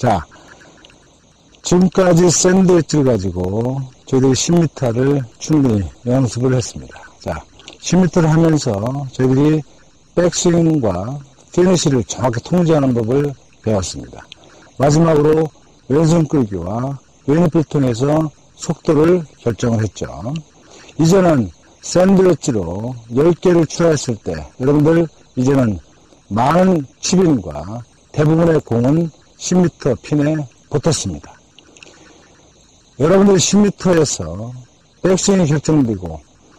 자, 지금까지 샌드웨지를 가지고 저희들이 10m를 충분히 연습을 했습니다. 자, 10m를 하면서 저희들이 백스윙과 피니시를 정확히 통제하는 법을 배웠습니다. 마지막으로 왼손 끌기와 왼입을 통해서 속도를 결정을 했죠. 이제는 샌드웨지로 10개를 추가했을 때 여러분들 이제는 많은 칩인과 대부분의 공은 10m 핀에 붙었습니다. 여러분들 10m에서 백스윙이 결정되고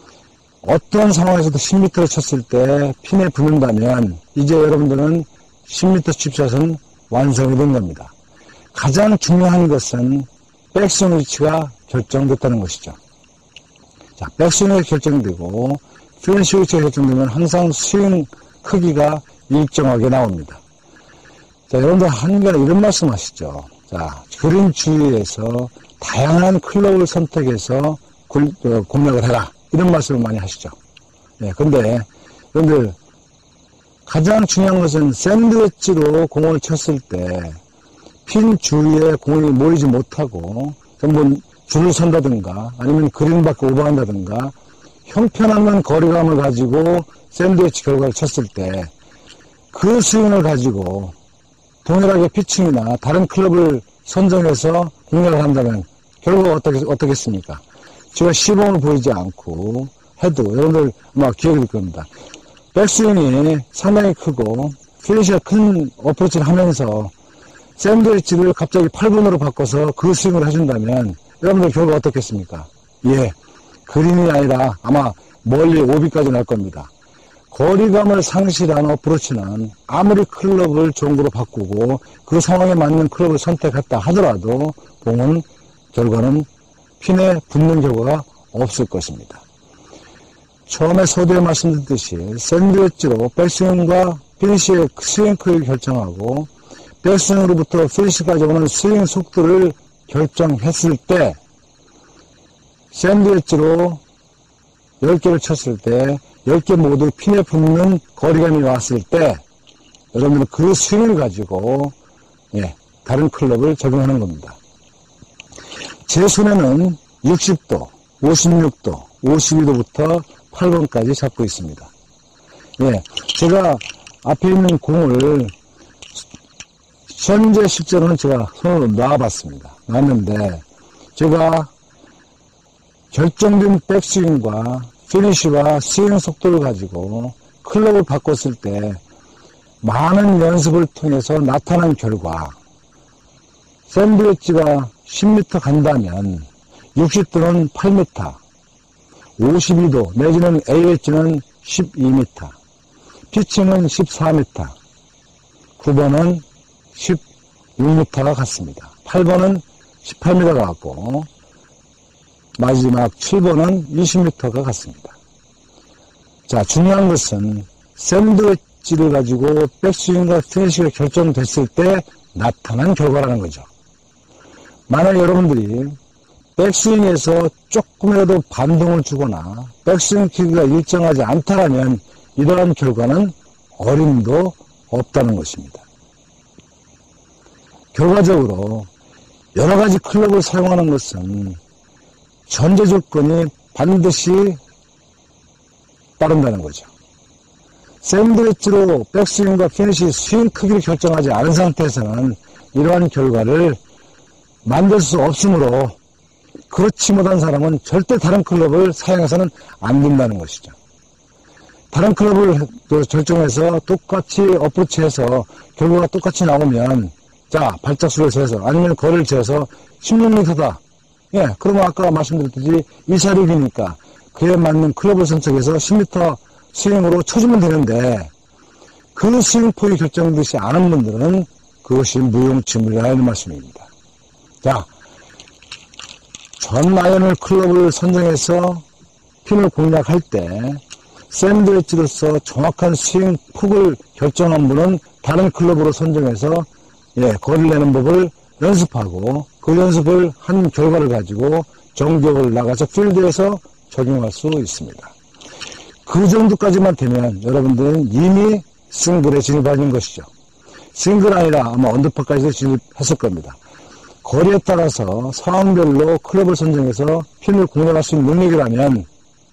어떤 상황에서도 10m를 쳤을 때 핀에 붙는다면 이제 여러분들은 10m 칩샷은 완성이 된 겁니다. 가장 중요한 것은 백스윙 위치가 결정됐다는 것이죠. 자, 백스윙이 결정되고 피니시 위치가 결정되면 항상 스윙 크기가 일정하게 나옵니다. 자, 여러분들 한간에 이런 말씀 하시죠. 자, 그린 주위에서 다양한 클럽을 선택해서 공략을 해라. 이런 말씀을 많이 하시죠. 네, 근데 여러분들 가장 중요한 것은 샌드웨지로 공을 쳤을 때 핀 주위에 공이 모이지 못하고 전부 줄을 선다든가 아니면 그린 밖에 오버한다든가 형편없는 거리감을 가지고 샌드위치 결과를 쳤을 때 그 스윙을 가지고 동일하게 피칭이나 다른 클럽을 선정해서 공략을 한다면 결과가 어떻겠습니까? 제가 시범을 보이지 않고 해도 여러분들 아마 기억이 될 겁니다. 백스윙이 상당히 크고 피니시가 큰 어프로치를 하면서 샌드위치를 갑자기 8분으로 바꿔서 그 스윙을 해준다면 여러분들 결과가 어떻겠습니까? 예, 그린이 아니라 아마 멀리 오비까지 날 겁니다. 거리감을 상실한 어프로치는 아무리 클럽을 좋은 거로 바꾸고 그 상황에 맞는 클럽을 선택했다 하더라도 공은 결과는 핀에 붙는 결과가 없을 것입니다. 처음에 서두에 말씀드렸듯이 샌드위치로 백스윙과 피니시의 스윙 크기를 결정하고 백스윙으로부터 피니시까지 오는 스윙 속도를 결정했을 때 샌드위치로 10개를 쳤을 때 10개 모두 핀에 붙는 거리감이 왔을 때 여러분들은 그 스윙을 가지고 다른 클럽을 적용하는 겁니다. 제 손에는 60도, 56도, 52도부터 8번까지 잡고 있습니다. 제가 앞에 있는 공을 현재 실제로는 제가 손으로 놔봤습니다. 놨는데 제가 결정된 백스윙과 피니시와 스윙 속도를 가지고 클럽을 바꿨을 때 많은 연습을 통해서 나타난 결과 샌드위치가 10m 간다면 60도는 8m, 52도 내지는 AH는 12m, 피칭은 14m, 9번은 16m가 같습니다. 8번은 18m가 같고 마지막 7번은 20m가 같습니다. 자, 중요한 것은 샌드위치를 가지고 백스윙과 피니시가 결정됐을 때 나타난 결과라는 거죠. 만약 여러분들이 백스윙에서 조금이라도 반동을 주거나 백스윙 크기가 일정하지 않다면 이러한 결과는 어림도 없다는 것입니다. 결과적으로 여러 가지 클럽을 사용하는 것은 전제 조건이 반드시 따른다는 거죠. 샌드위치로 백스윙과 피니시 스윙 크기를 결정하지 않은 상태에서는 이러한 결과를 만들 수 없으므로 그렇지 못한 사람은 절대 다른 클럽을 사용해서는 안 된다는 것이죠. 다른 클럽을 결정해서 똑같이 어프로치해서 결과가 똑같이 나오면 자, 발작수를 재서 아니면 거리를 재서 16m다. 그러면 아까 말씀드렸듯이 246이니까 그에 맞는 클럽을 선택해서 10m 스윙으로 쳐주면 되는데 그 스윙 폭이 결정되지 않은 분들은 그것이 무용지물이라 하는 말씀입니다. 자, 전 아이언을 클럽을 선정해서 핀을 공략할 때 샌드위치로서 정확한 스윙 폭을 결정한 분은 다른 클럽으로 선정해서 거리를 내는 법을 연습하고 그 연습을 한 결과를 가지고 정기업을 나가서 필드에서 적용할 수 있습니다. 그 정도까지만 되면 여러분들은 이미 승부에 진입하는 것이죠. 싱글 아니라 아마 언더파까지도 진입했을 겁니다. 거리에 따라서 상황별로 클럽을 선정해서 핀을 공략할 수 있는 능력이라면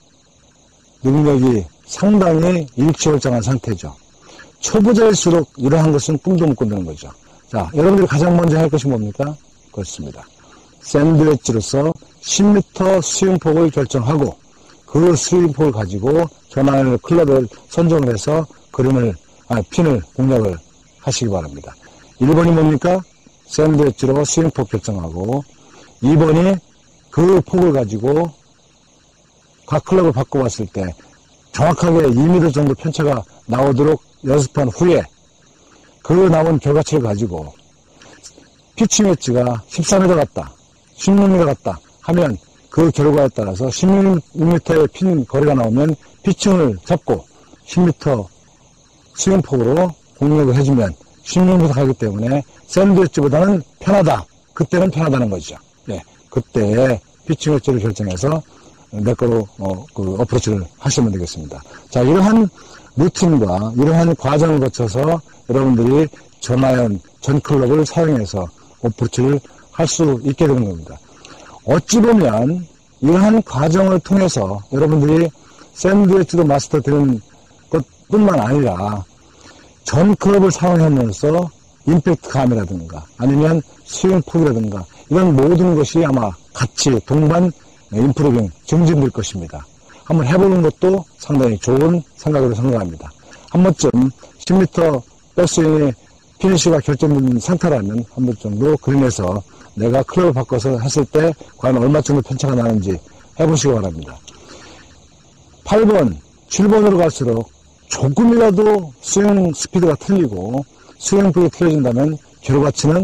능력이 상당히 일취월장한 상태죠. 초보자일수록 이러한 것은 꿈도 못 꾼다는 거죠. 자, 여러분들이 가장 먼저 할 것이 뭡니까? 그렇습니다. 샌드 웨지로서 10m 스윙폭을 결정하고 그 스윙폭을 가지고 전환을 클럽을 선정을 해서 핀을 공략을 하시기 바랍니다. 1번이 뭡니까? 샌드 웨지로 스윙폭 결정하고 2번이 그 폭을 가지고 각 클럽을 바꿔봤을 때 정확하게 2m 정도 편차가 나오도록 연습한 후에 그 나온 결과치를 가지고 피칭 웨지가 14m 같다, 16m 같다 하면 그 결과에 따라서 16m의 핀 거리가 나오면 피칭을 잡고 10m 스윙폭으로 공략을 해주면 16m 가기 때문에 샌드 웨지보다는 편하다. 그때는 편하다는 거죠. 예, 그때 피칭 웨지를 결정해서 내 거로 어프로치를 하시면 되겠습니다. 자, 이러한 루틴과 이러한 과정을 거쳐서 여러분들이 전 클럽을 사용해서 어프로치를 할 수 있게 되는 겁니다. 어찌 보면 이러한 과정을 통해서 여러분들이 샌드 웨지도 마스터 되는 것뿐만 아니라 전 클럽을 사용하면서 임팩트감이라든가 아니면 스윙폭이라든가 이런 모든 것이 아마 같이 동반 임프루빙 증진될 것입니다. 한번 해보는 것도 상당히 좋은 생각으로 생각합니다. 한 번쯤 10m 백스윙의 피니쉬가 결정된 상태라면 한 번 정도 그린에서 내가 클럽을 바꿔서 했을 때 과연 얼마 정도 편차가 나는지 해보시기 바랍니다. 8번, 7번으로 갈수록 조금이라도 스윙 스피드가 틀리고 스윙 폭이 틀려진다면 결과치는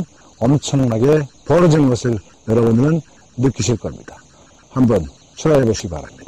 엄청나게 벌어지는 것을 여러분은 느끼실 겁니다. 한번 트라이 해보시기 바랍니다.